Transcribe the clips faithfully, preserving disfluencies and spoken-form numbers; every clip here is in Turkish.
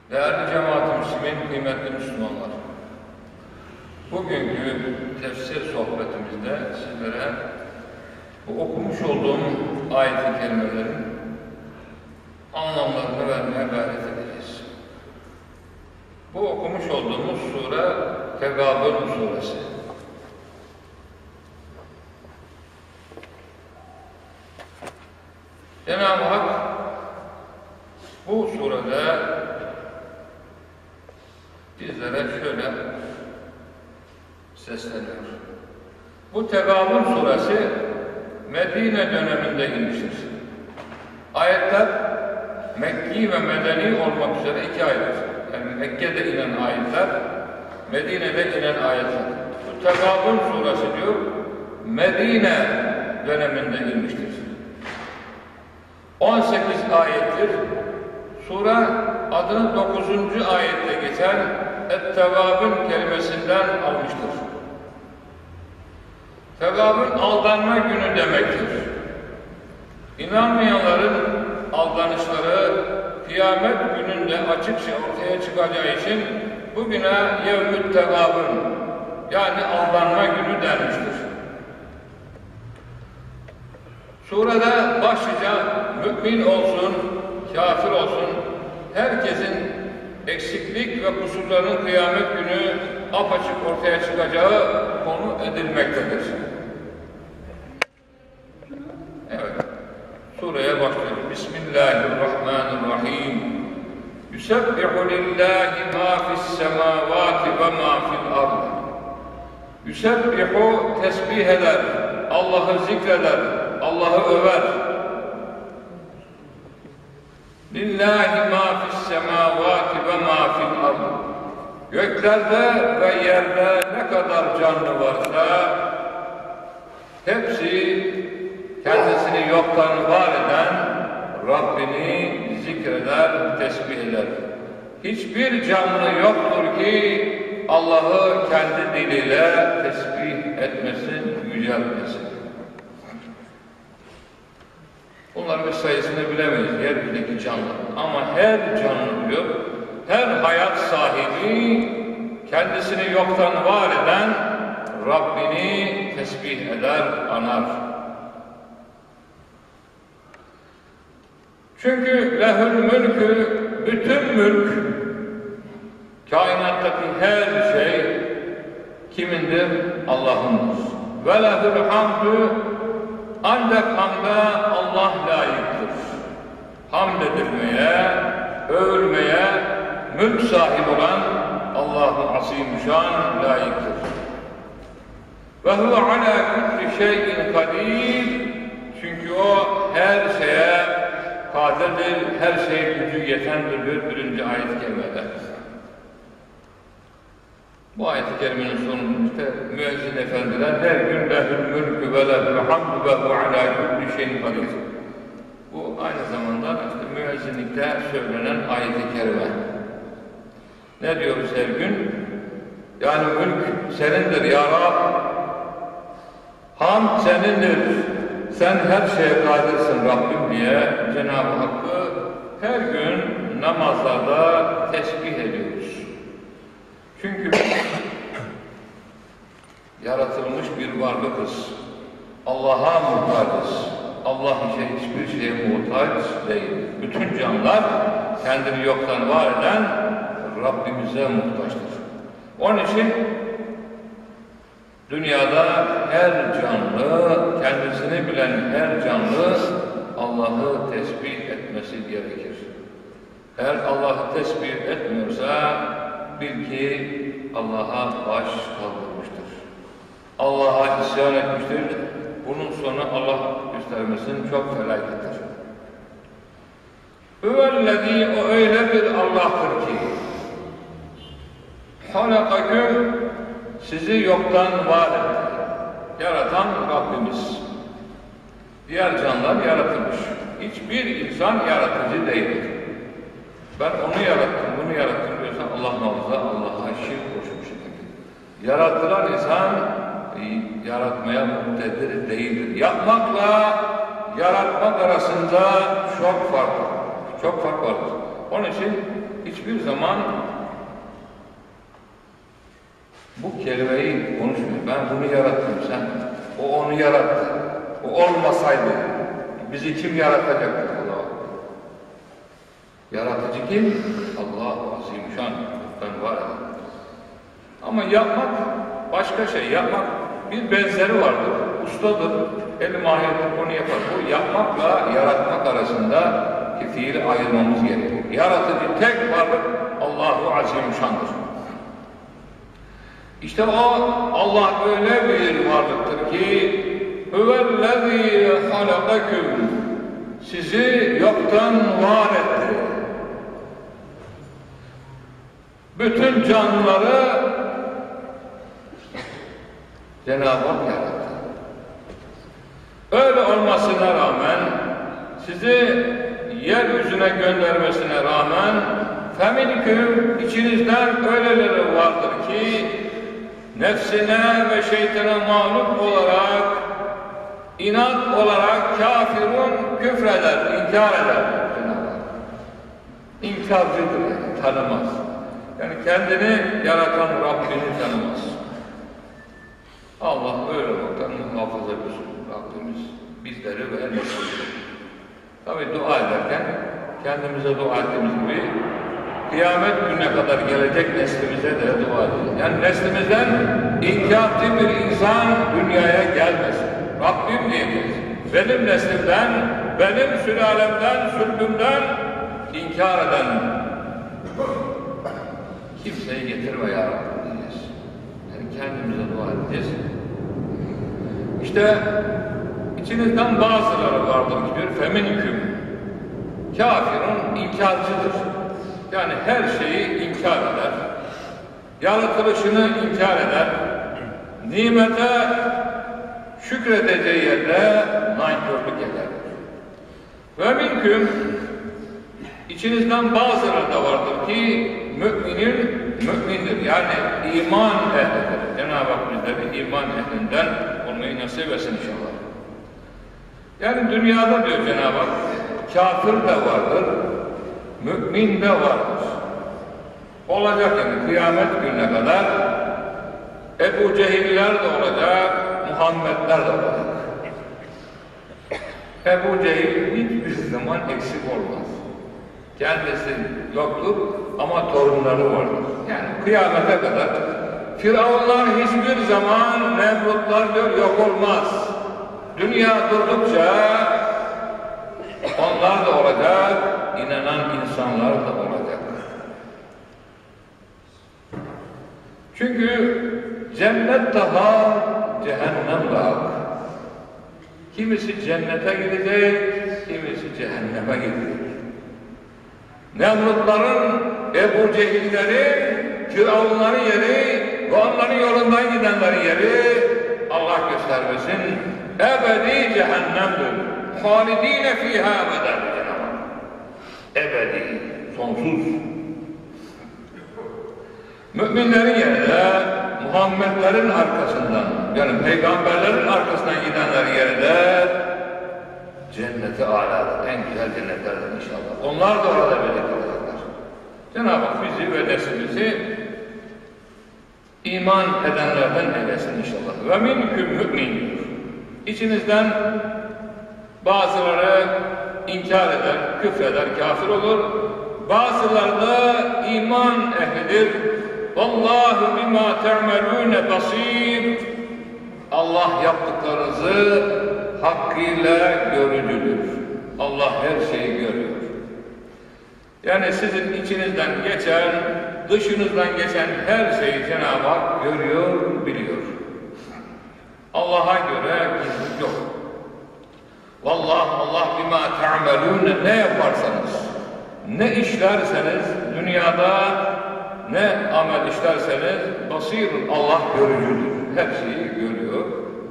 Değerli cemaat-ı Müslümin, kıymetli Müslümanlar, bugünkü tefsir sohbetimizde sizlere bu okumuş olduğum ayet-i kerimelerin anlamlarını vermeye gayret edeceğiz. Bu okumuş olduğumuz sure Tegabun suresi. Cenab-ı Hak bu surede bizlere şöyle sesleniyor. Bu Tegabun suresi Medine döneminde inmiştir. Ayetler Mekki ve Medeni olmak üzere iki ayet. Yani Mekke'de inen ayetler, Medine'de inen ayetler. Bu Tegabun suresi diyor, Medine döneminde inmiştir. on sekiz ayettir. Sure adını dokuzuncu ayette geçen Et-Tegabun kelimesinden almıştır. Tegabun aldanma günü demektir. İnanmayanların aldanışları kıyamet gününde açıkça ortaya çıkacağı için bugüne Yevmü't Tegabun, yani aldanma günü denmiştir. Surede başlıca mümin olsun, kafir olsun, herkesin eksiklik ve kusurların kıyamet günü apaçık ortaya çıkacağı konu edilmektedir. Evet, sureye başlıyoruz. Bismillahirrahmanirrahim. Yusebbihu lillahi ma fissemavati ve ma fil ard. Yusebbihu tesbih eder, Allah'ı zikreder, Allah'ı över. Lillahi ma fissemavati ve ma fil ard. Göklerde ve yerde ne kadar canlı varsa hepsi kendisini yoktan var eden Rabbini zikreder, tesbih eder. Hiçbir canlı yoktur ki Allah'ı kendi diliyle tesbih etmesin, yüceltmesin. Bunların bir sayısını bilemeyiz, yeryüzündeki canlı. Ama her canlı diyor, her hayat sahibi kendisini yoktan var eden Rabbini tesbih eder, anar. Çünkü lehül mülkü, bütün mülk, kainattaki her şey kimindir? Allah'ındır. Ve lehül hamdü, ancak hamda Allah layıktır. Hamd edilmeye, övülmeye, mülk sahibi olan Allah-u Azimüşşan layıktır. Ve huve ala kulli şeyin kadir, çünkü o her şeye kadirdir, her şeye gücü yetendir diyor birinci ayet-i kerimede. Bu ayet-i kerimenin sonunda işte müezzin efendiler her gün lehül mülkü ve lehül hamdü ve hu ala kulli şeyin kadir. Bu aynı zamanda işte müezzinlikte söylenen ayet-i kerime. Ne diyoruz her gün? Yani mülk senindir ya Rab. Hamd senindir. Sen her şeye kadirsin Rabbim diye Cenab-ı Hakk'ı her gün namazlarda tesbih ediyoruz. Çünkü yaratılmış bir varlıkız. Allah'a muhtacız. Allah için hiçbir şeye muhtaç değil. Bütün canlılar kendini yoktan var eden Rabbimize muhtaçtır. Onun için dünyada her canlı, kendisini bilen her canlı Allah'ı tesbih etmesi gerekir. Eğer Allah'ı tesbih etmiyorsa bil ki Allah'a baş kaldırmıştır. Allah'a isyan etmiştir. Bunun sonu Allah göstermesin çok felakettir. Hüvellezî, o öyle bir Allah'tır ki halakaküm, sizi yoktan var etti. Yaratan Rabbimiz. Diğer canlılar yaratılmış. Hiçbir insan yaratıcı değildir. Ben onu yarattım, bunu yarattım diyorsa Allah muhafaza, Allah'a şirk koşmuş. Yaratılan insan yaratmaya muktedir değildir. Yapmakla yaratmak arasında çok fark var. Çok fark vardır. Onun için hiç hiçbir zaman bu kelimeyi konuşmuyor. Ben bunu yarattım, sen, o onu yarattı. O olmasaydı bizi kim yaratacaktı? Allah. Yaratıcı kim? Allah-u Azimüşşan. Ben var. Ama yapmak başka şey. Yapmak bir benzeri vardır. Ustadır. El mahirdir, onu yapar. Bu yapmakla yaratmak arasında fiili ayırmamız gerekiyor. Yaratıcı tek varlık Allah-u Azimüşşan'dır. İşte o Allah öyle bir varlıktır ki huvellezî halakaküm, sizi yoktan var etti. Bütün canlıları Cenab-ı Hak yarattı. Öyle olmasına rağmen, sizi yeryüzüne göndermesine rağmen feminkum, içinizden öyleleri vardır ki nefsine ve şeytana mağlup olarak, inat olarak kafirun, küfreder, inkar eder. İnkarcıdır yani, tanımaz. Yani kendini yaratan Rabbini tanımaz. Allah öyle olmaktan muhafaza etsin Rabbimiz bizleri ve neslimizi. Tabi dua ederken kendimize dua ettiğimiz gibi kıyamet gününe kadar gelecek neslimize de dua edelim. Yani neslimizden inkarcı bir insan dünyaya gelmesin. Rabbim diyeceğiz. Benim neslimden, benim sülalemden, sülbümden inkar eden kimseyi getirme ya Rabbi diyeceğiz. Yani kendimize dua edeceğiz. İşte içinizden bazıları vardır ki bir feminkum, kafirun, inkarcıdır. Yani her şeyi inkar eder, yaratılışını inkar eder, nimete şükredeceği yerde nankörlük eder. Ve minküm, içinizden bazıları da vardır ki müminin mümindir, yani iman ehlidir. Cenab-ı Hak bizleri iman ehlinden olmayı nasip etsin inşallah. Yani dünyada diyor Cenab-ı Hak, kafir de vardır, mümin de vardır. Olacak yani kıyamet gününe kadar Ebu Cehiller de olacak, Muhammedler de olacak. Ebu Cehil hiçbir zaman eksik olmaz. Kendisi yoktur ama torunları vardır. Yani kıyamete kadar Firavunlar hiçbir zaman, Nemrutlar diyor, yok olmaz. Dünya durdukça onlar da olacak, inanan insanlar da olacak. Çünkü cennet daha, cehennem daha. Kimisi cennete gidecek, kimisi cehenneme gidecek. Nemrutların, Ebu Cehillerin, Firavunların yeri ve onların yolundan gidenlerin yeri Allah göstermesin, ebedi cehennemdir. Halidine fîhâ ebeden Cenab-ı Hak. Ebedi, sonsuz. Müminlerin yerinde, Muhammedlerin arkasından, yani peygamberlerin arkasından gidenlerin yerinde cenneti âlâdır, en güzel cennetlerden inşallah. Onlar da orada birlikte olacaklar. Cenab-ı Hak bizi ve neslimizi iman edenlerden eylesin inşallah. Ve minküm mü'min. İçinizden bazıları inkar eder, küfreder, kafir olur. Bazıları da iman ehlidir. Vallahu bima te'melûne basîr. Allah yaptıklarınızı hakkıyla görücüdür. Allah her şeyi görüyor. Yani sizin içinizden geçen, dışınızdan geçen her şeyi Cenab-ı Hak görüyor, biliyor. Allah'a göre gizlilik yok. Vallahi Allah bima ta'melûne, ne yaparsanız, ne işlerseniz, dünyada ne amel işlerseniz, basirun, Allah görücüdür. Her şeyi görüyor.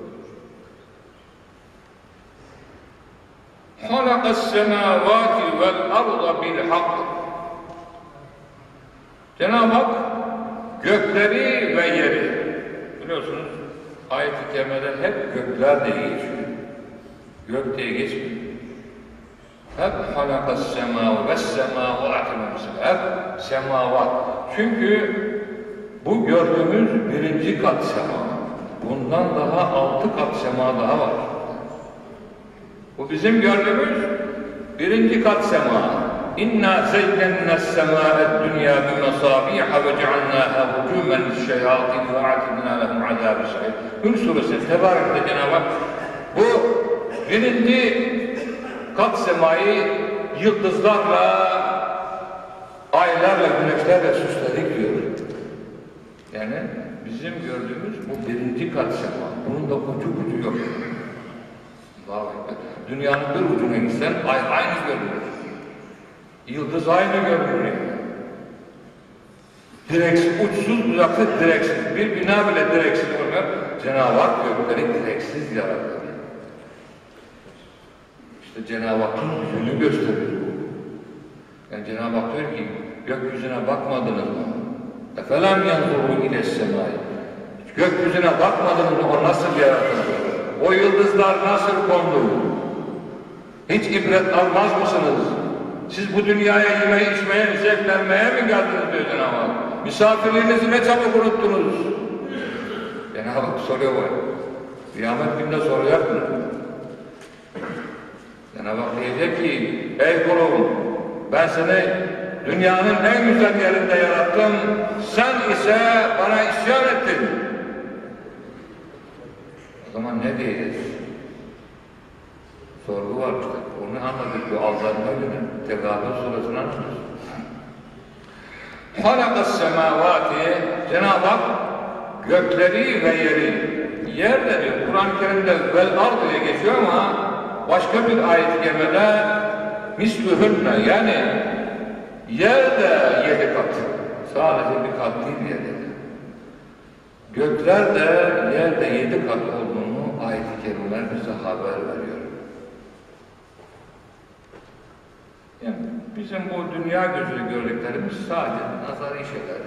Halakas semâvâti vel arda bil hak. Cenab-ı Hak gökleri ve yeri, biliyorsunuz ayet-i kerimede hep gökler diye geçiyor. Gök diye geçmiyor. Hep halakas semâ ve semâvâti hep semavat. Çünkü bu gördüğümüz birinci kat sema. Bundan daha altı kat sema daha var. Bu bizim gördüğümüz birinci kat sema. İnna zeyyennes semâ'ed dünya bimesâbîha ve cealnâhâ hücûmen lisşeyâtin ve a'tidnâ lehum azâb-ı sa'îr. Hür suresi Tebarik'te Cenab-ı Hak bu birinci kat semayı yıldızlarla, aylarla, güneşlerle süsledik diyor. Yani bizim gördüğümüz bu birinci kat sema. Bunun da ucu ucu yok. Dünyanın bir ucuna gitsen ay aynı görünür. Yıldız aynı görünür. Direksiz, uçsuz bucaksız direksiz. Bir bina bile direksiz olmuyor. Cenab-ı Hak gökleri direksiz yarattı. İşte Cenab-ı Hakk'ın yüzünü gösteriyor. Yani Cenab-ı Hak diyor ki, gökyüzüne bakmadınız mı? اَفَلَمْ يَنْظُرُوا اِلَى السَّمَاءِ Gökyüzüne bakmadınız mı? O nasıl yaratıldı? O yıldızlar nasıl kondu? Hiç ibret almaz mısınız? Siz bu dünyaya yemeye, içmeye, zevklenmeye mi geldiniz diyor Cenab-ı Hak? Misafirliğinizi ne çabuk unuttunuz? Cenab-ı Hak soruyor var. Kıyamet günde soracak mı? Cenab-ı Hak diyecek ki, ey kulum, ben seni dünyanın en güzel yerinde yarattım, sen ise bana isyan ettin. O zaman ne diyeceğiz? Sorgu var işte. Onu anladık bu aldanma günü. Tegabun suresini anladık. Halakas semavati Cenab-ı Hak gökleri ve yeri. Yer de diyor. Kur'an-ı Kerim'de vel ard diye geçiyor ama başka bir ayet-i kerimede mislühünne yani yer de yedi kat. Sadece bir kat değil yer dedi. Gökler de yer de yedi kat olduğunu ayet-i kerimeler bize haber veriyor. Yani bizim bu dünya gözüyle gördüklerimiz sadece nazari şeyler.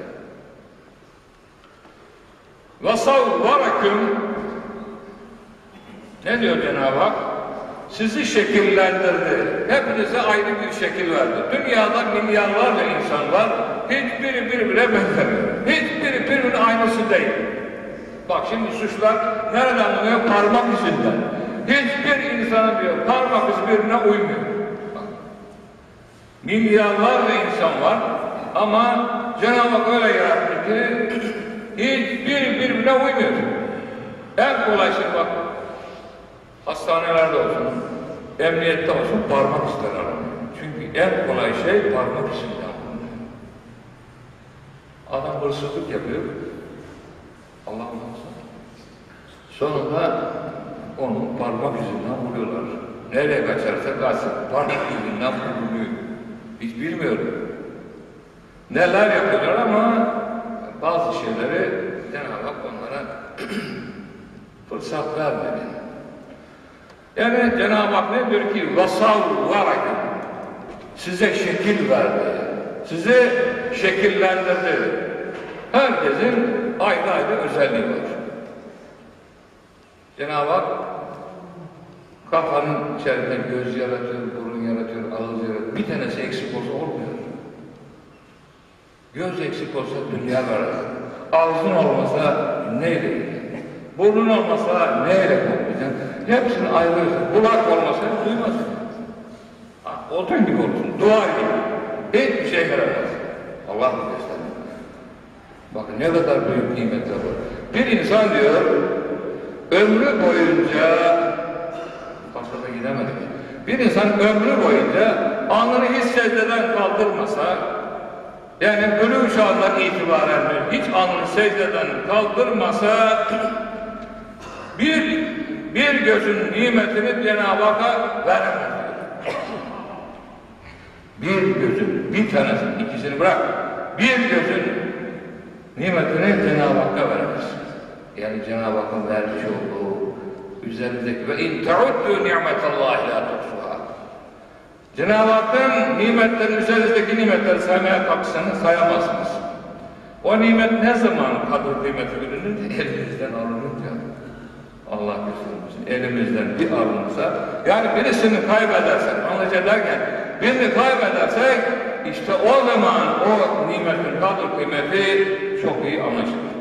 وَصَوْوَرَكُمْ ne diyor Cenab-ı Hak? Sizi şekillendirdi. Hepinize ayrı bir şekil verdi. Dünyada milyarlarca insan var. Hiçbiri birbirine benzemiyor. Hiçbiri birbirinin aynısı değil. Bak şimdi suçlar nereden oluyor? Parmak izinden. Hiçbir insanın diyor parmak izi birbirine uymuyor. Milyarlarca insan var ama Cenab-ı Hak öyle yarattı ki hiçbir birbirine uymuyor. En kolay şey bak, hastanelerde olsun, emniyette olsun parmak izleri aranıyor. Çünkü en kolay şey parmak izinden bulunuyor. Adam hırsızlık yapıyor, Allah muhafaza. Sonunda onun parmak izinden buluyorlar. Nereye kaçarsa kaçsın, parmak izinden bulunuyor. Hiç bilmiyorum. Neler yapıyorlar ama bazı şeyleri Cenab-ı Hak onlara fırsat vermedi. Yani Cenab-ı Hak ne diyor ki وَصَوْوَرَكُمْ size şekil verdi. Sizi şekillendirdi. Herkesin ayrı ayrı özelliği var. Cenab-ı Hak kafanın içerisinde göz yaratıyor, burun yaratıyor, ağız yaratıyor. Bir tanesi eksik olsa olmuyor. Göz eksik olsa dünya var. Ağzın olmasa neyle? Burnun olmasa neyle koklayacaksın? Hepsini ayrı özel. Kulak olmasa duymazsın. Odun gibi olursun, duvar gibi. Hiçbir şey yaramaz. Allah mı göstermiyor? Bakın ne kadar büyük nimetler var. Bir insan diyor, ömrü boyunca fazla da gidemedik. Bir insan ömrü boyunca alnını hiç secdeden kaldırmasa, yani ölüm çağından itibaren hiç alnını secdeden kaldırmasa, bir bir gözün nimetini Cenab-ı Hakk'a veremez. Bir gözün, bir tanesi, ikisini bırak, bir gözün nimetini Cenab-ı Hakk'a veremez. Yani Cenab-ı Hakk'ın vermiş olduğu üzerindeki ve in ta'uddu ni'metallahi la tuhsuha. Cenab-ı Hakk'ın nimetlerin üzerindeki nimetleri saymaya kalksanız sayamazsınız. O nimet ne zaman kadir kıymeti bilinir? Elinizden alınınca. Allah göstermesin. Elimizden bir alınsa, yani birisini kaybedersek, anlayacak derken, birini kaybedersek, işte o zaman o nimetin kadir kıymeti çok iyi anlaşılır.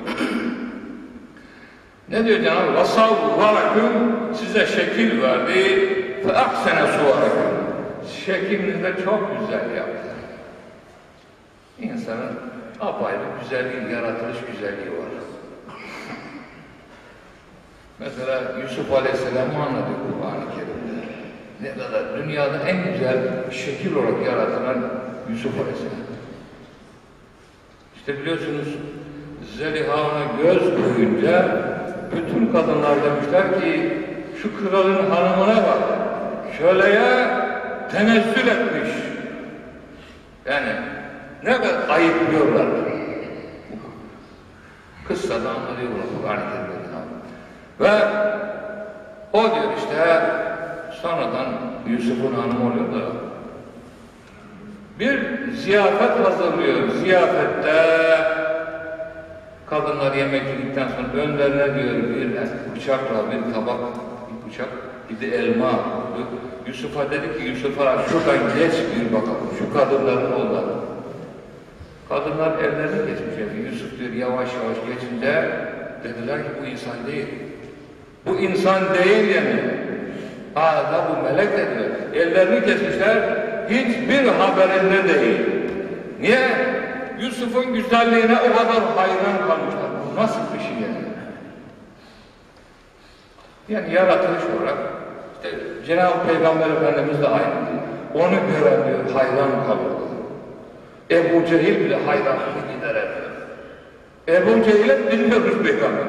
Ne diyor Cenab-ı Hak? Size şekil verdi. فَاَحْسَنَ سُوَرَكُمْ Şeklinizde çok güzel yaptı. İnsanın apayrı güzelliği, yaratılış güzelliği var. Mesela Yusuf Aleyhisselam'ı anladık Kur'an-ı Kerim'de. Ne kadar dünyada en güzel şekil olarak yaratılan Yusuf Aleyhisselam. İşte biliyorsunuz Zeliha'na göz koyunca bütün kadınlar demişler ki şu kralın hanımına bak, köleye tenezzül etmiş. Yani ne kadar ayıplıyorlar. Kıssada anlatıyorlar Kur'an-ı Kerim'de. Ve o diyor işte sonradan Yusuf'un hanımı oluyor da bir ziyafet hazırlıyor. Ziyafette kadınlar yemek yedikten sonra önlerine diyor bir bıçakla bir tabak, bir bıçak, bir de elma. Yusuf'a dedi ki Yusuf'a şuradan geç bir bakalım şu kadınların oğulları. Kadınlar ellerini geçmiş. Yani Yusuf diyor yavaş yavaş geçince dediler ki bu insan değil. Bu insan değil yani. Âda bu melek de diyor. Ellerini kesmişler, hiçbir haberinde değil. Niye? Yusuf'un güzelliğine o kadar hayran kalmışlar. Bu nasıl bir şey yani? Yani yaratılış olarak işte Cenab-ı Peygamber Efendimiz de aynı. Onu gören diyor, hayran kalıyor. Ebu Cehil bile hayranlığı gider ediyor. Ebu Cehil'e bilmiyoruz Peygamber.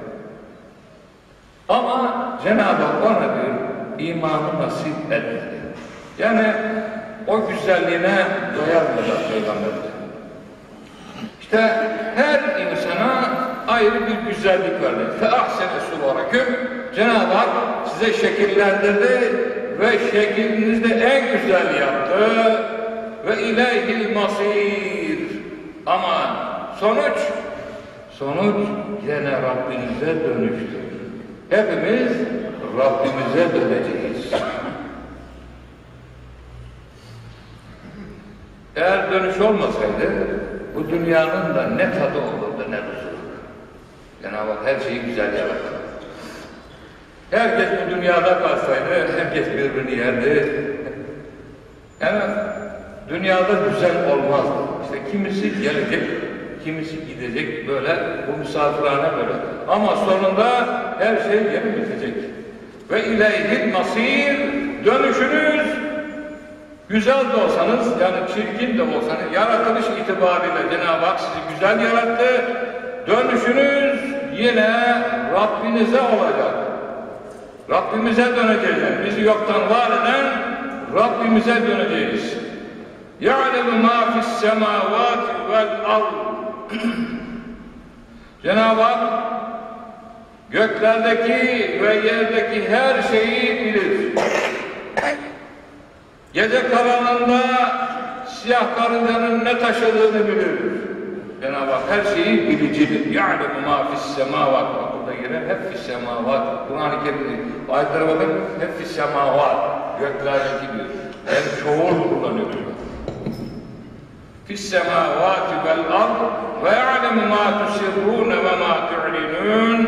Ama Cenab-ı Hak ona diyor, imanı nasip etmedi. Yani o güzelliğine doyamadı Peygamber. İşte her insana ayrı bir güzellik verdi. فَاَحْسَنَ سُوَرَكُمْ Cenab-ı Hak size şekillendirdi ve şeklinizde en güzel yaptı. Ve ileyhil masir. Ama sonuç, sonuç yine Rabbinize dönüştür. Hepimiz Rabbimize döneceğiz. Eğer dönüş olmasaydı bu dünyanın da ne tadı olurdu ne huzuru. Cenab-ı Hak her şeyi güzel yarattı. Herkes bu dünyada kalsaydı, herkes birbirini yerdi. Evet, dünyada düzen olmazdı. İşte kimisi gelecek, kimisi gidecek böyle, bu misafirhane böyle. Ama sonunda her şey geri bitecek. Ve ileyhil masir, dönüşünüz güzel de olsanız, yani çirkin de olsanız, yaratılış itibariyle Cenab-ı Hak sizi güzel yarattı. Dönüşünüz yine Rabbinize olacak. Rabbimize döneceğiz. Yani bizi yoktan var eden Rabbimize döneceğiz. يَعْلَمُ مَا فِي السَّمَاوَاتِ وَالْأَرْضِ Cenab-ı Hak göklerdeki ve yerdeki her şeyi bilir. Gece karanlığında siyah karıncanın ne taşıdığını bilir. Cenab-ı Hak her şeyi bilicidir. يَعْلَمُ مَا فِي السَّمَاوَاتِ Burada girer hep فِي السَّمَاوَاتِ Kur'an-ı Kerim'de ayetlere bakın hep فِي السَّمَاوَاتِ göklerdeki diyor. Hem çoğul kullanıyor. فِي السَّمَاوَاتِ وَالْأَرْضِ وَيَعْلَمُ مَا تُسِرُّونَ وَمَا تُعْلِنُونَ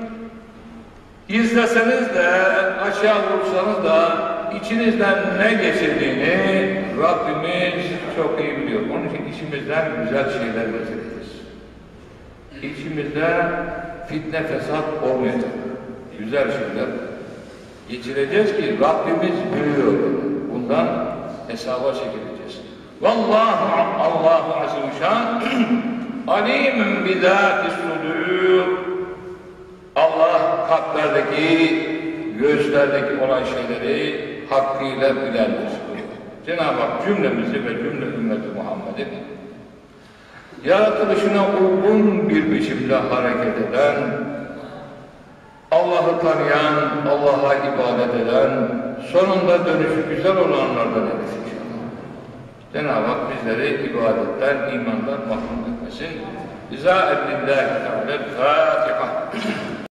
İzleseniz de, aşağı vursanız da içinizden ne geçirdiğini Rabbimiz çok iyi biliyor. Onun için içimizden güzel şeyler geçireceğiz. İçimizde fitne fesat olmayacak. Güzel şeyler geçireceğiz ki Rabbimiz biliyor. Bundan hesaba çekileceğiz. Vallahu Allahu azimüşşan alimun bizâtis sudur. Allah kalplerdeki, göğüslerdeki olan şeyleri hakkıyla bilendir. Cenab-ı Hak cümlemizi ve cümle ümmeti Muhammed'i yaratılışına uygun bir biçimde hareket eden, Allah'ı tanıyan, Allah'a ibadet eden, sonunda dönüşü güzel olanlardan eylesin. Cenab-ı Hak bizleri ibadetten, imandan mahrum etmesin. İzâ edillâhi teâlâ Fâtiha.